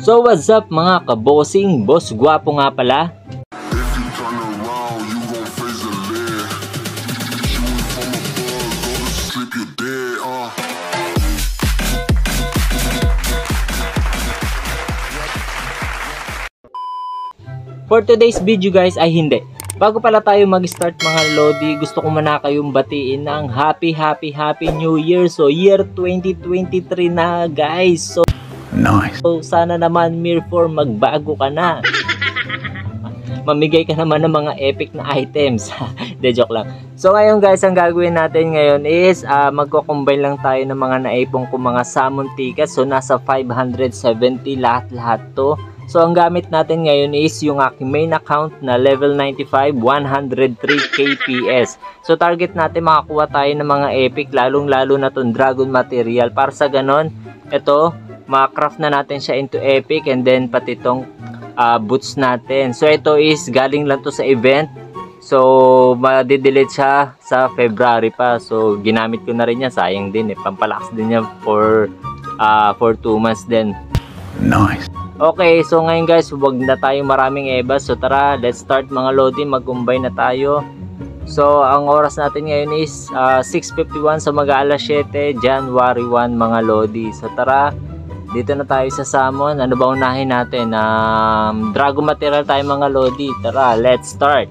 So what's up mga kabosing, Boss Gwapo nga pala. For today's video guys ay hindi. Bago pala tayo mag-start mga lodi, gusto ko muna kayong batiin ng happy New Year. So year 2023 na guys. So nice. So sana naman MIR4 magbago ka na. Mamigay ka naman ng mga epic na items. De joke lang. So ngayon guys, ang gagawin natin ngayon is magko-combine lang tayo ng mga naipong ko mga summon tickets. So nasa 570 lahat-lahat to. So ang gamit natin ngayon is yung aking main account na level 95, 103 KPS. So target natin makakuha tayo ng mga epic, lalong-lalo na tong dragon material. Para sa ganon, ito ma-craft na natin siya into epic, and then pati tong boots natin. So ito is galing lang to sa event. So ma-delete siya sa February pa. So ginamit ko na rin yan, sayang din eh. Pampalakas din yan for 2 months din. Nice. Okay, so ngayon guys, huwag na tayong maraming ebas. So tara, let's start mga lodi, mag-combine na tayo. So ang oras natin ngayon is 6:51, so mag-aalas 7, January 1 mga lodi. So tara, dito na tayo sa summon. Ano ba unahin natin? Dragon material tayo mga lodi. Tara, let's start.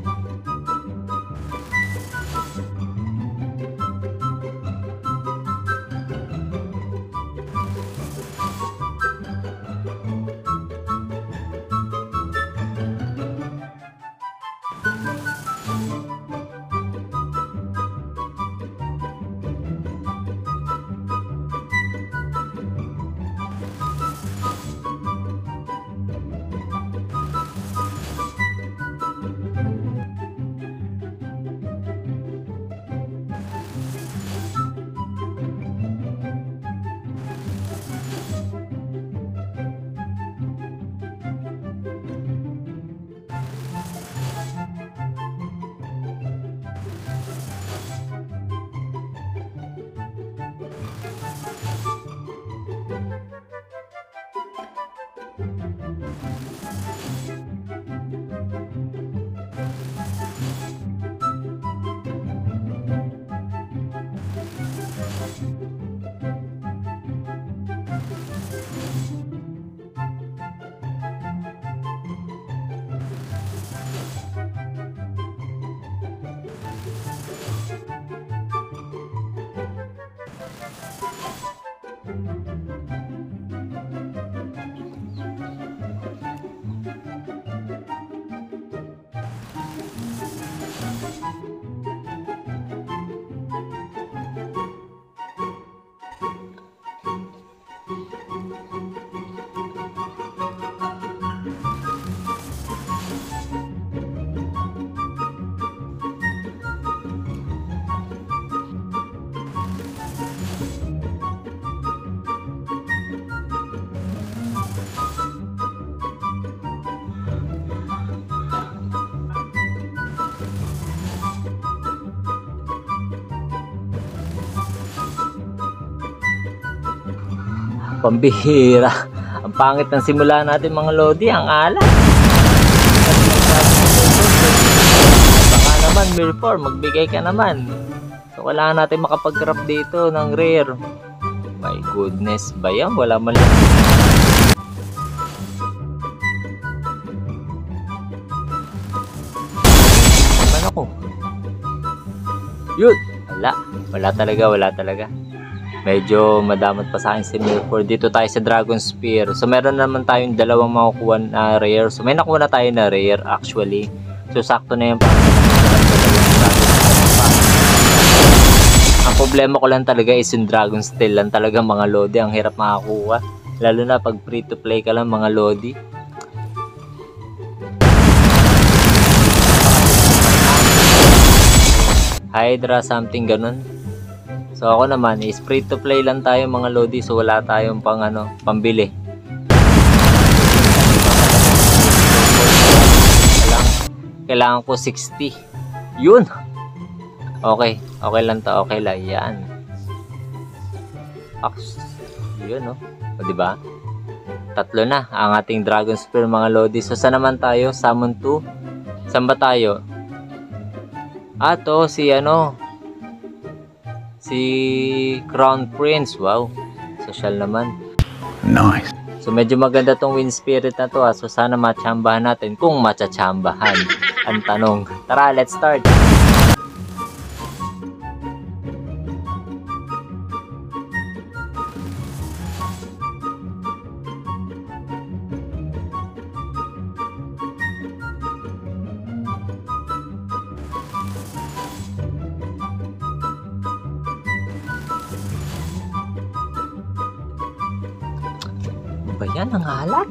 Pambihira. Ang pangit ng simula natin mga lodi, ang ala. Baka naman MIR4, magbigay ka naman. So kailangan natin makapag-craft dito ng rare. My goodness, ba yan? Wala man lang. Ano ako? Yun! Wala talaga. Medyo madamot pa sa akin si MIR4. Dito tayo sa Dragon Spear. So meron naman tayong dalawang makukuha na rare. So may nakuha na tayo na rare actually. So sakto na yung ang problema ko lang talaga is yung Dragon Steel lang talaga mga lodi. Ang hirap makakuha. Lalo na pag free to play ka lang mga lodi. Hydra something ganun. So ako naman is free to play lang tayo mga lodi, so wala tayong pambili. Kailangan ko 60. Yun. Okay lang to, okay lang yan. Yun no. O di ba? Tatlo na ang ating Dragon Spear mga Lodi. So saan naman tayo? Summon 2. Saan ba tayo? Si si Crown Prince. Wow, social naman. Nice. So medyo maganda tong Wind Spirit na to. So sana matsambahan natin kung matsatsambahan ang tanong. Tara, let's start. Ba yan, ang alat?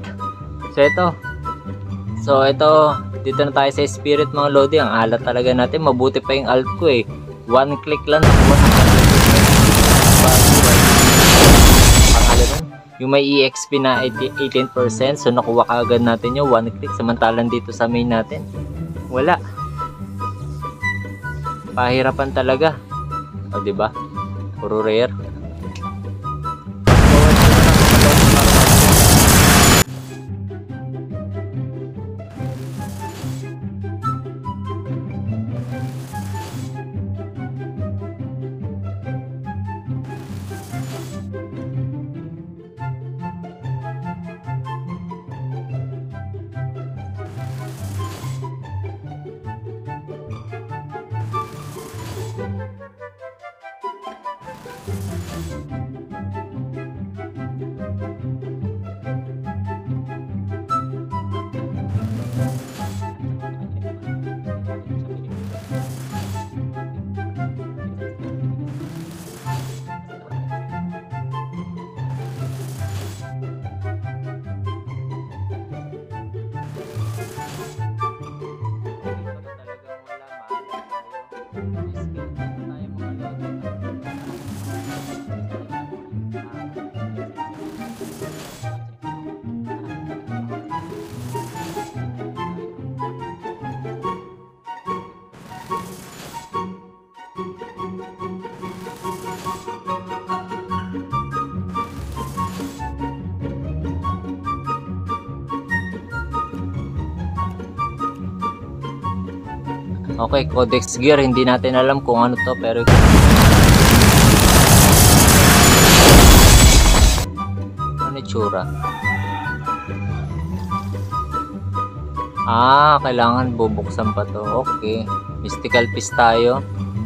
So ito, dito na tayo sa Spirit mga Lodi. Ang alat talaga natin. Mabuti pa yung alt ko eh. One click lang nakuha ng yung may EXP na 18%. So nakuha kaagad natin yung one click. Samantalang dito sa main natin, wala. Pahirapan talaga. O diba? Puro rare. Okay, Codex Gear, hindi natin alam kung ano to, pero ano itsura? Kailangan bubuksan pa to. Okay, Mystical Piece tayo.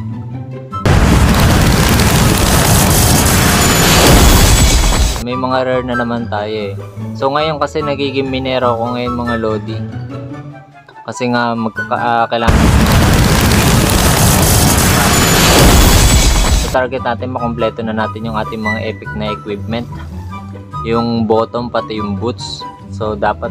May mga rare na naman tayo eh. So ngayon kasi nagiging minero ako ngayon mga Lodi. Kasi nga kailangan sa target natin makompleto na natin yung ating mga epic na equipment, yung bottom pati yung boots. So dapat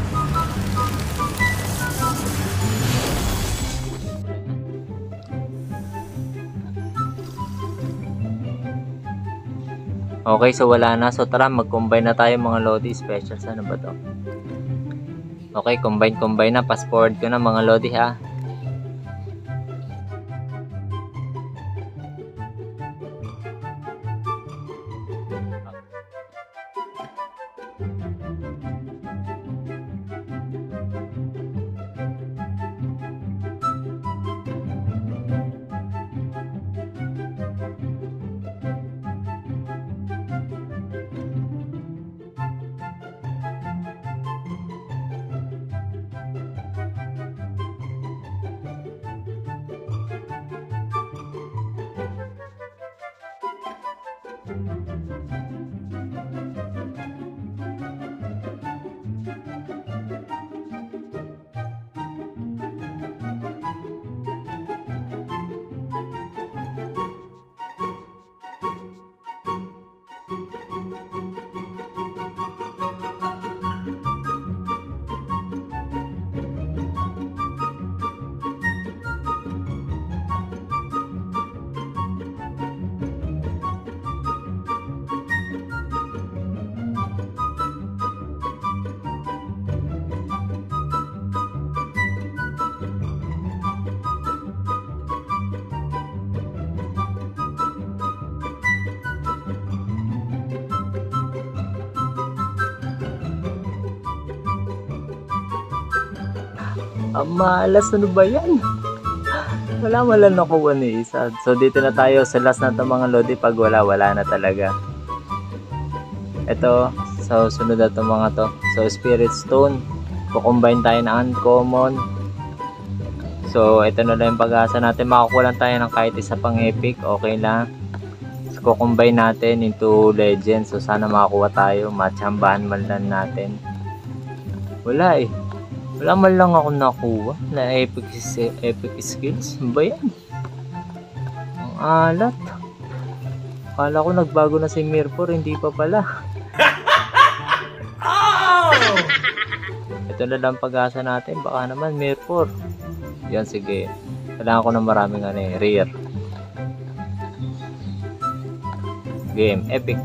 okay, so wala na. So tara, mag-combine na tayo mga Lodi. Special, sana ba to? Okay, combine na. Fast forward ko na mga Lodi ha. Malas, ano ba yan? Wala nakuha ni isa. So dito na tayo sa last na ito mga lodi. Pag wala na talaga. Ito, so sunod na ito mga to. So Spirit Stone, kukombine tayo na uncommon. So ito na lang yung pag-asa natin. Makakuha lang tayo ng kahit isa pang epic. Okay lang. So kukombine natin into legend. So sana makakuha tayo. Matsambahan man lang natin. Wala eh. Wala man lang ako nakuha na epic skills. Ano ba yan? Ang alat. Akala ko nagbago na si MIR4. Hindi pa pala. Ito na lang pag-asa natin. Baka naman MIR4. Yan, sige. Kailangan ko ng maraming rare. Game. Epic.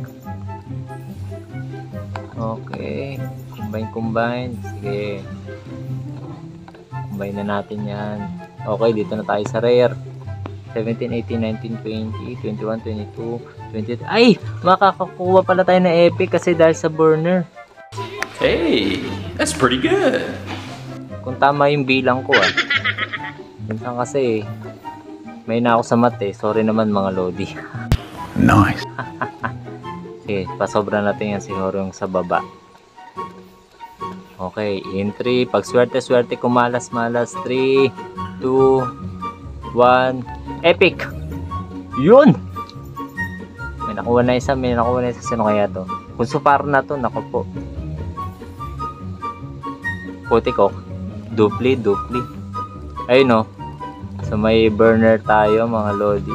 Okay. Combine. Sige. Combine na natin yan. Okay, dito na tayo sa rare. 17, 18, 19, 20, 21, 22, 23. Ay! Makakakuha pala tayo na epic kasi dahil sa burner. Hey! That's pretty good! Kung tama yung bilang ko minsan kasi may na ako sa math Sorry naman mga lodi. Nice! Okay, pasobra natin yan siguro yung sa baba. Okay, entry. Pag swerte kumalas. 3, 2, 1. Epic! Yun! May nakuha na isa. Sino kaya to? Kung supar na to, naku po. Putik ko. Dupli. Ayun o. So may burner tayo mga lodi.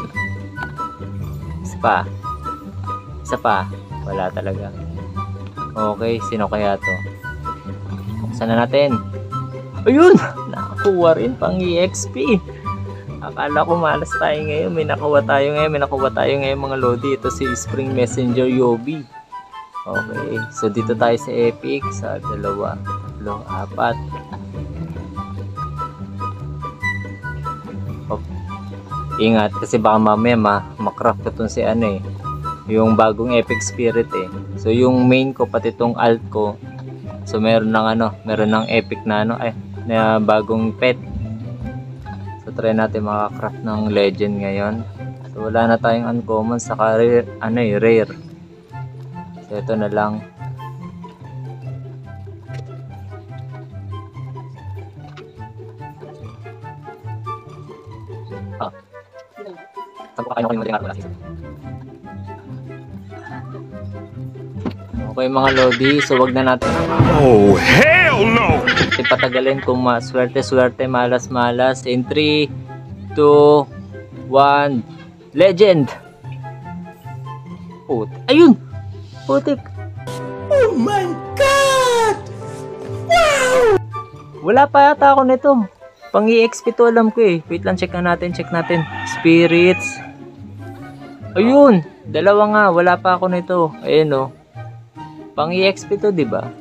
Isa pa. Wala talaga. Okay, sino kaya to? Buksan na natin. Ayun! Nakakuha rin pang EXP. Akala ko malas tayo ngayon. May nakuha tayo ngayon mga lodi. Ito si Spring Messenger Yobi. Okay. So dito tayo sa epic. Sa 2, 3, 4. Ingat kasi baka mamaya makraft ko itong si yung bagong epic spirit So yung main ko pati itong alt ko. So meron ng epic na na bagong pet. So try natin makakraft ng legend ngayon. So wala na tayong uncommon saka rare. So ito na lang. Okay mga lodi, so wag na natin. Oh hell no! Patagalin kung swerte, malas. In 3, 2, 1, legend! Ayun! Putik! Oh my God! Wow! Wala pa yata ako nito. Pang EXP to alam ko Wait lang, check natin. Spirits. Ayun! Dalawa nga, wala pa ako nito. Ayun Pang EXP to, di ba?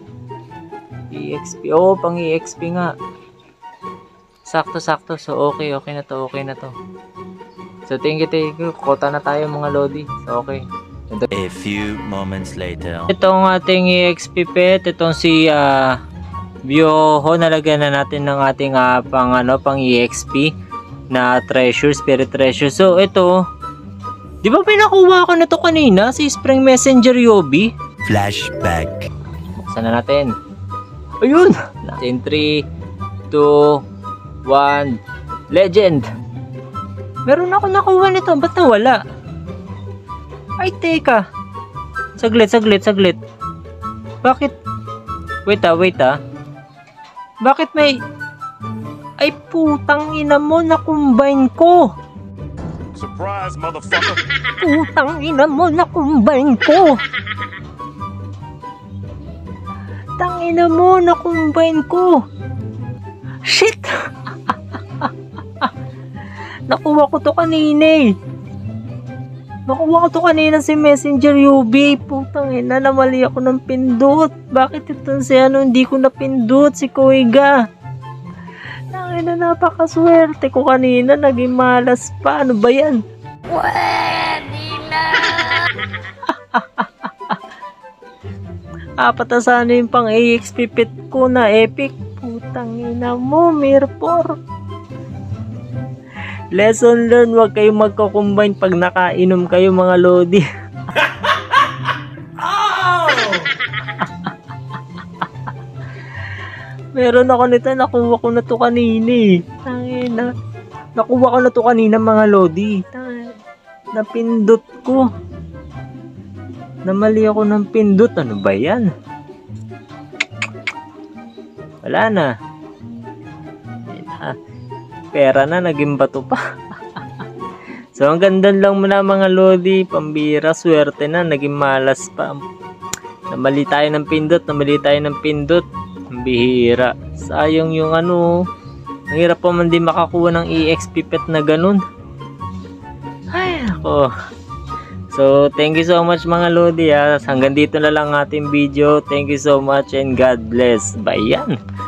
EXP. Pang EXP nga. Sakto. So, okay na to. So, thank you. Kota na tayo mga lodi. So, okay. A few moments later. Itong ating EXP pet, itong si Bioho, nalagyan na natin ng ating pang EXP na treasure, spirit treasure. So, ito, di ba pinakuha ko na to kanina, si Spring Messenger Yobi? Flashback. Buksan na natin. Ayun! In 3, 2, 1, legend! Meron ako nakuha nito. Ba't nawala? Ay, teka. Saglit. Bakit? Wait ah. Bakit may... Ay, putang ina mo, na-combine ko! Surprise, motherfucker! Putang ina mo, na-combine ko! Tangina mo, na-combine ko. Shit! Nakuha ko to kanina si Messenger UB. Putang ina, namali ako ng pindot. Bakit ito si hindi ko napindot? Si Koiga. Tangina, napakaswerte ko kanina. Naging malas pa. Ano ba yan? Pwede na! Apat na sana yung pang EXP pet ko na epic. Tangina mo, MIR4. Lesson learned, huwag kayong magko-combine pag nakainom kayo mga lodi. Meron ako nito, nakuha ko na to kanina eh. Tangina. Nakuha ko na to kanina mga lodi. Napindot ko. Namali ako ng pindot. Ano ba yan? Wala na. Pera na, naging bato pa. So hanggang doon lang muna mga lodi. Pambira, swerte na, naging malas pa. Namali tayo ng pindot. Ang bihira. Sayang yung ano. Ang hirap pa man din makakuha ng EXP pet na ganun. Ay, ako. So, thank you so much mga lodi ha. Hanggang dito na lang ating video. Thank you so much and God bless. Bye yan.